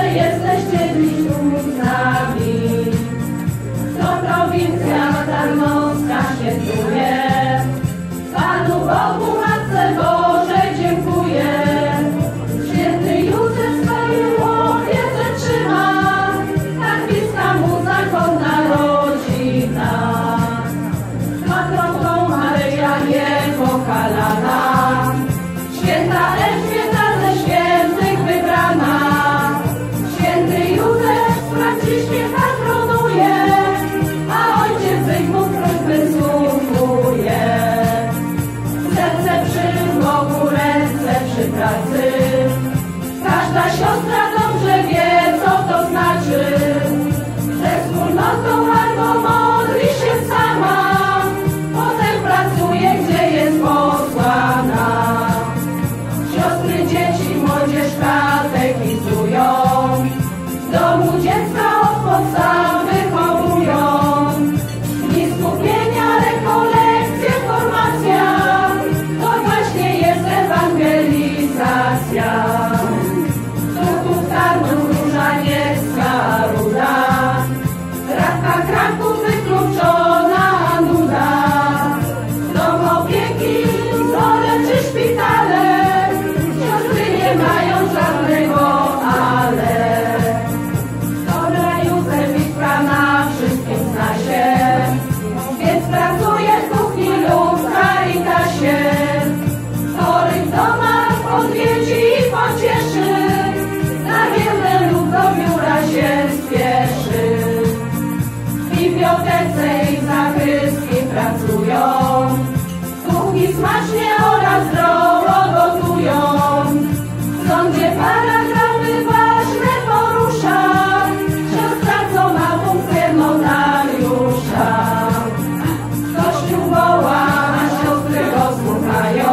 jesteście dziś tu z nami. To prowincja tarnowska świętuje, Panu Bogu Matce Bożej dziękuję. Święty Józef swoją opiece trzyma, tak bliska mu zakonna rodzina. Matronką Maryja niepokalana, święta Elżbieta ze świętych wybrana. Święty Józef Franciszkiem patronuje, a ojciec Zygmunt wysłuchuje. Serce przy Bogu, ręce przy pracy, każda siostra dobrze wie, co to znaczy. Ze wspólnotą albo modli się sama, potem pracuje, gdzie jest posłana. Siostry, dzieci, młodzież katechizują, w domu dziecka od podstaw wychowują. Dni skupienia, rekolekcje, formacja, to właśnie jest ewangelizacja. Słupów Tarnów, Różaniecka, Ruda, Radka, Kraków, wykluczona nuda. Dom opieki, zole czy szpitale, siostry nie mają żadnego ale. Dobra, Józef i na wszystkim zna się, więc pracuje w kuchni lub w Caritasie. Chorych w domach odwiedzi i pocieszy, na giełdę lub do biura się spieszy. W bibliotece i zakrystii pracują, kuchni smacznie oraz zdrowo gotują. W sądzie paragrafy ważne porusza, siostra, co ma funkcję notariusza. Kościół woła, a siostry go słuchają,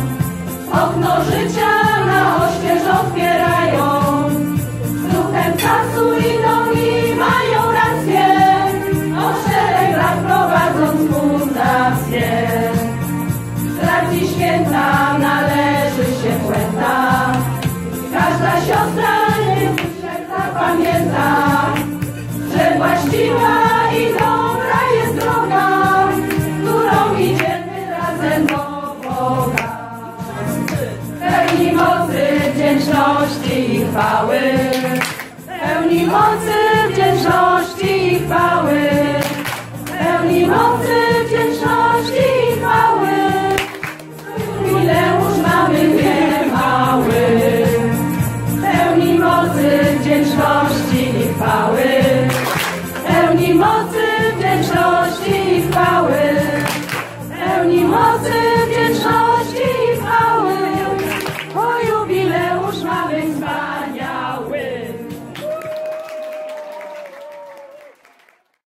okno życia na oścież otwierają. Z duchem czasu idą i mają rację, od 4 lat prowadząc fundację. Z racji święta należy się płęta, każda siostra niech pamięta, że właściwa i dobra jest droga, którą idziemy razem do Boga. Pełni mocy, wdzięczności i chwały, pełni mocy